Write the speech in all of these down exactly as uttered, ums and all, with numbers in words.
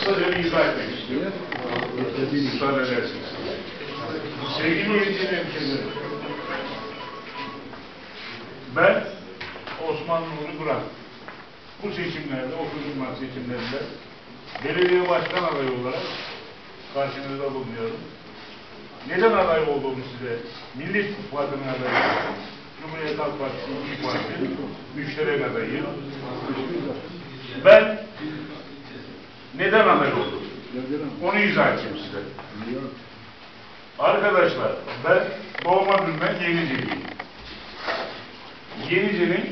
kısaca bir izah etmek istiyorum. Müsaade edersiniz. Sevgili yönetici hemşehrilerim, ben Osman Nuri Burak. Bu seçimlerde, otuz Mart seçimlerinde belediye başkan adayı olarak karşınızda bulunuyorum. Neden aday olduğumu size, Millet İttifakı'nın adayı, Cumhuriyet Halk Partisi, İYİ Parti, müşterek adayı. Ben neden aday oldum? Onu izah edeceğim size. Arkadaşlar, ben doğma büyüme Yeniceliyim. Yenice'nin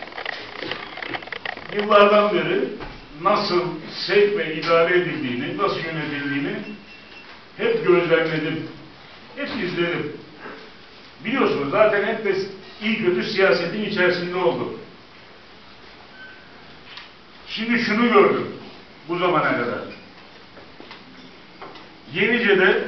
yıllardan beri nasıl sevk ve idare edildiğini, nasıl yönetildiğini hep gözlemledim, hep izledim. Biliyorsunuz zaten hep de iyi kötü siyasetin içerisinde oldum. Şimdi şunu gördüm bu zamana kadar. Yenice'de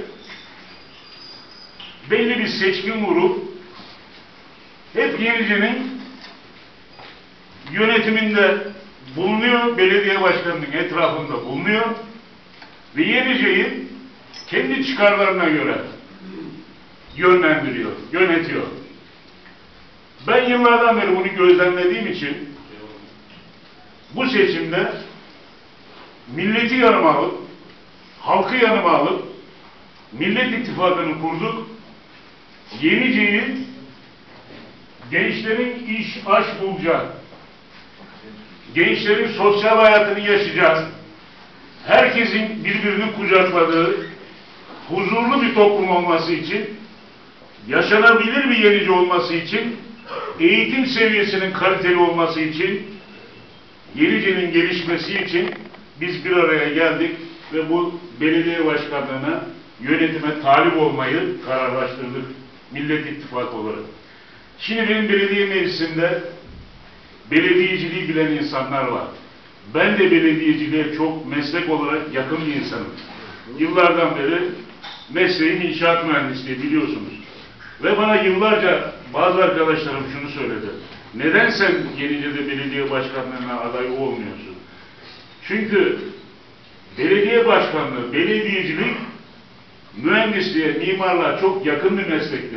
belli bir seçkin grup hep Yenice'nin yönetiminde bulunuyor, belediye başkanının etrafında bulunuyor ve Yenice'yi kendi çıkarlarına göre yönlendiriyor, yönetiyor. Ben yıllardan beri bunu gözlemlediğim için bu seçimde milleti yanıma alıp, halkı yanıma alıp Millet İttifakı'nı kurduk. Yenice'yi gençlerin iş, aş bulacağı, gençlerin sosyal hayatını yaşayacağız, herkesin birbirini kucakladığı, huzurlu bir toplum olması için, yaşanabilir bir Yenice olması için, eğitim seviyesinin kaliteli olması için, Yenice'nin gelişmesi için biz bir araya geldik ve bu belediye başkanlığına, yönetime talip olmayı kararlaştırdık Millet İttifakı olarak. Şimdi benim belediye meclisinde belediyeciliği bilen insanlar var. Ben de belediyeciliğe çok meslek olarak yakın bir insanım. Yıllardan beri mesleğim inşaat mühendisliği biliyorsunuz. Ve bana yıllarca bazı arkadaşlarım şunu söyledi. Neden sen Yenice'de belediye başkanlığına aday olmuyorsun? Çünkü belediye başkanlığı, belediyecilik mühendisliğe, mimarlığa çok yakın bir meslektir.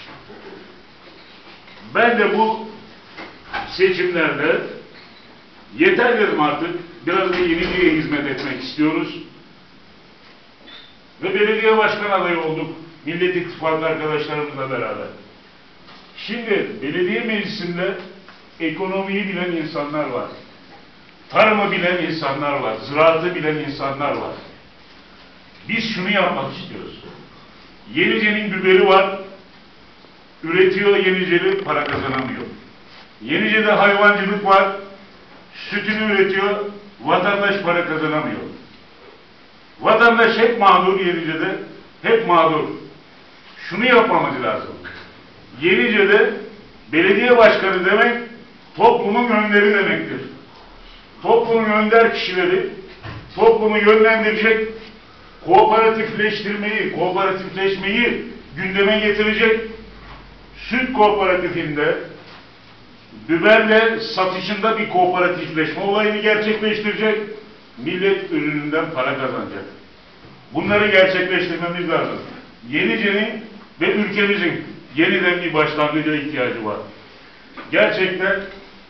Ben de bu seçimlerde yeter dedim artık. Biraz da Yenice'ye hizmet etmek istiyoruz. Ve belediye başkan adayı olduk. Millet İttifakı arkadaşlarımızla beraber. Şimdi belediye meclisinde ekonomiyi bilen insanlar var. Tarımı bilen insanlar var. Ziraatı bilen insanlar var. Biz şunu yapmak istiyoruz. Yenice'nin biberi var. Üretiyor Yeniceli, para kazanamıyor. Yenice'de hayvancılık var. Sütünü üretiyor. Vatandaş para kazanamıyor. Vatandaş hep mağdur Yenice'de. Hep mağdur. Şunu yapmamız lazım. Yenice'de belediye başkanı demek toplumun önderi demektir. Toplumun önder kişileri toplumu yönlendirecek, kooperatifleştirmeyi, kooperatifleşmeyi gündeme getirecek, süt kooperatifinde biberle satışında bir kooperatifleşme olayını gerçekleştirecek, millet ürününden para kazanacak. Bunları gerçekleştirmemiz lazım. Yenice'nin ve ülkemizin yeniden bir başlangıca ihtiyacı var. Gerçekten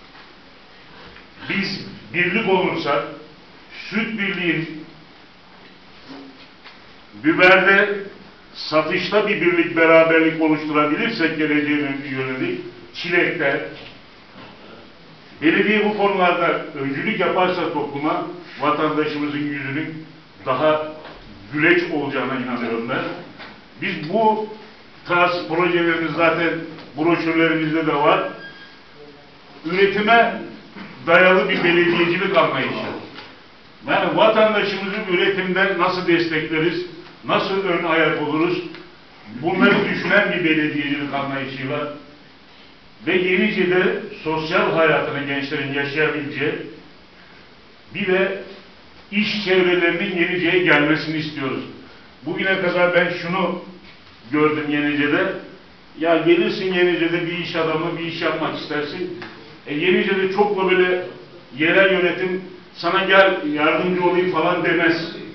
biz birlik olursak, süt birliğin biberde satışta bir birlik, beraberlik oluşturabilirsek geleceğine yönelik, çilekte, belediye bu konularda öncülük yaparsa topluma, vatandaşımızın yüzünün daha güleç olacağına inanıyorum ben. Biz bu tarz projelerimiz zaten broşürlerimizde de var. Üretime dayalı bir belediyecilik anlayışı. Yani vatandaşımızın üretimden nasıl destekleriz, nasıl ön ayak oluruz, bunları düşünen bir belediyecilik anlayışıyla ve Yenice'de sosyal hayatını gençlerin yaşayabileceği bir de iş çevrelerinin Yenice'ye gelmesini istiyoruz. Bugüne kadar ben şunu gördüm Yenice'de. Ya gelirsin Yenice'de bir iş adamı, bir iş yapmak istersin. E Yenice'de çok da böyle yerel yönetim sana gel yardımcı olayım falan demez.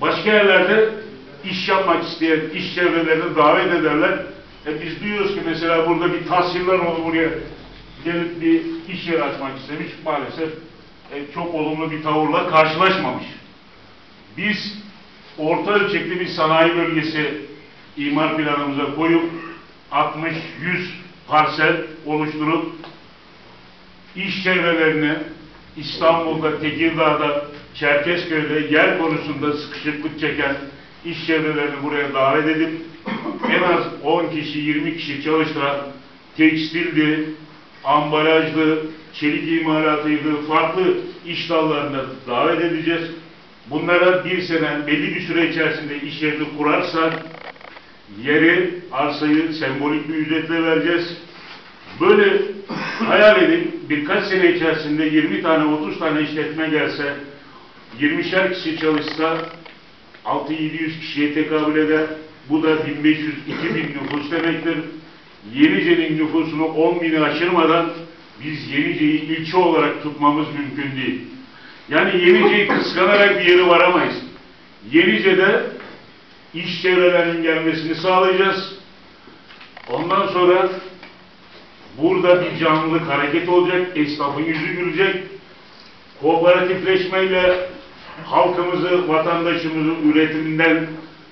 Başka yerlerde iş yapmak isteyen iş çevrelerini davet ederler. E biz duyuyoruz ki mesela burada bir tahsiller oldu, buraya gelip bir iş yeri açmak istemiş. Maalesef e, çok olumlu bir tavırla karşılaşmamış. Biz orta ölçekli bir sanayi bölgesi imar planımıza koyup altmış yüz parsel oluşturup iş çevrelerini İstanbul'da, Tekirdağ'da, Çerkezköy'de yer konusunda sıkışıklık çeken iş çevrelerini buraya davet edip en az on kişi, yirmi kişi çalıştıran tekstildi, ambalajlı, çelik imalatıydı, farklı iş dallarına davet edeceğiz. Bunlara bir sene, belli bir süre içerisinde iş yerini kurarsa yeri, arsayı sembolik bir ücretle vereceğiz. Böyle hayal edin, birkaç sene içerisinde yirmi tane, otuz tane işletme gelse, yirmişer kişi çalışsa altı yedi yüz kişiye tekabül eder. Bu da bin beş yüz iki bin nüfus demektir. Yenice'nin nüfusunu on bini aşırmadan biz Yenice'yi ilçe olarak tutmamız mümkün değil. Yani Yenice'yi kıskanarak bir yere varamayız. Yenice'de iş çevrelerinin gelmesini sağlayacağız. Ondan sonra burada bir canlılık hareket olacak, esnafın yüzü gülecek. Kooperatifleşmeyle halkımızı, vatandaşımızı üretiminden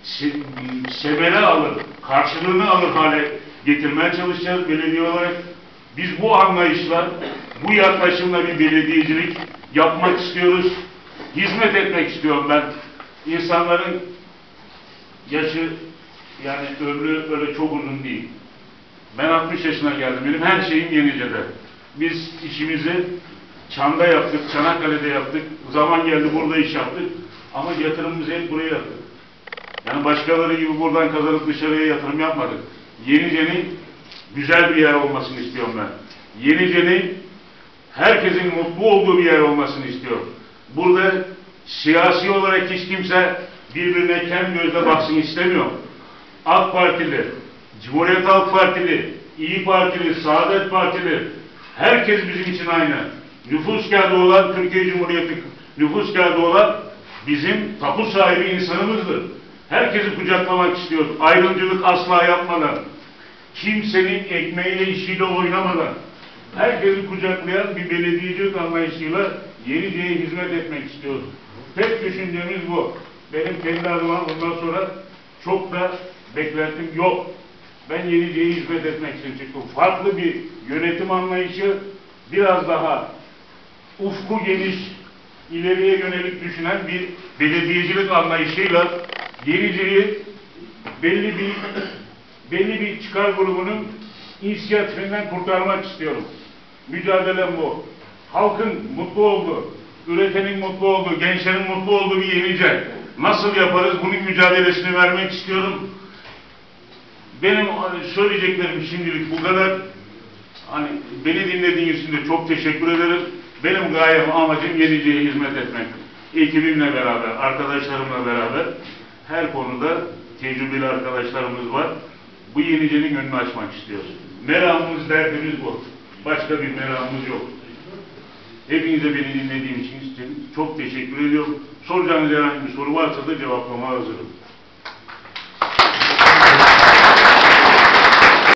semene alır, karşılığını alır hale getirmeye çalışacağız belediye olarak. Biz bu anlayışla, bu yaklaşımla bir belediyecilik yapmak istiyoruz. Hizmet etmek istiyorum ben. İnsanların yaşı, yani ömrü öyle çok uzun değil. Ben altmış yaşına geldim. Benim her şeyim Yenice'de. Biz işimizi Çam'da yaptık, Çanakkale'de yaptık. Zaman geldi burada iş yaptık. Ama yatırımımızı hep buraya yaptık. Yani başkaları gibi buradan kazanıp dışarıya yatırım yapmadık. Yenice'nin güzel bir yer olmasını istiyorum ben. Yenice'nin herkesin mutlu olduğu bir yer olmasını istiyorum. Burada siyasi olarak hiç kimse birbirine kem gözle baksın istemiyor. AK Partili, Cumhuriyet Halk Partili, İyi Partili, Saadet Partili, herkes bizim için aynı. Nüfus kağıdı olan Türkiye Cumhuriyeti, nüfus kağıdı olan bizim tapu sahibi insanımızdır. Herkesi kucaklamak istiyoruz. Ayrımcılık asla yapmadan, kimsenin ekmeğiyle işiyle oynamadan, herkesi kucaklayan bir belediyecilik anlayışıyla Yenice'ye hizmet etmek istiyoruz. Tek düşüncemiz bu. Benim kendi adıma bundan sonra çok da beklentim yok. Ben Yenice'ye hizmet etmek için çıktım. Farklı bir yönetim anlayışı, biraz daha ufku geniş, ileriye yönelik düşünen bir belediyecilik anlayışıyla Yenice'yi belli bir belli bir çıkar grubunun inisiyatifinden kurtarmak istiyorum. Mücadelem bu. Halkın mutlu olduğu, üretenin mutlu olduğu, gençlerin mutlu olduğu bir Yenice. Nasıl yaparız? Bunun mücadelesini vermek istiyorum. Benim söyleyeceklerim şimdilik bu kadar. Hani beni dinlediğiniz için de çok teşekkür ederim. Benim gayem, amacım Yenice'ye hizmet etmek. Ekibimle beraber, arkadaşlarımla beraber her konuda tecrübeli arkadaşlarımız var. Bu Yenice'nin önünü açmak istiyoruz. Meramımız, derdimiz bu. Başka bir meramımız yok. Hepinize beni dinlediğiniz için çok teşekkür ediyorum. Soracağınız herhangi bir soru varsa da cevaplamaya hazırım.